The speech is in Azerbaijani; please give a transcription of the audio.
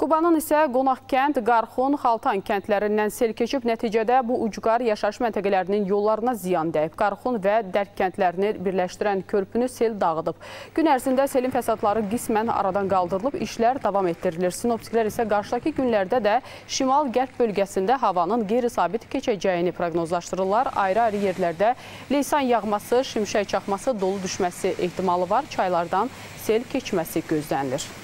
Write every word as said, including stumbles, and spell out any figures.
Qubanın isə Qonaqkənd, Qarxun, Xaltan kəndlərindən sel keçib, nəticədə bu ucqar yaşayış məntəqələrinin yollarına ziyan dəyib. Qarxun və Dərk kəndlərini birləşdirən körpünü sel dağıdıb. Gün ərzində selin fəsadları qismən aradan qaldırılıb, işlər davam etdirilir. Sinoptiklər isə qarşıdakı günlərdə də şimal-qərb bölgəsində havanın qeyri-sabit keçəcəyini proqnozlaşdırırlar. Ayrı-ayrı yerlərdə leysan yağması, şimşək çaxması, dolu düşməsi ehtimalı var. Çaylardan sel keçməsi gözlənilir.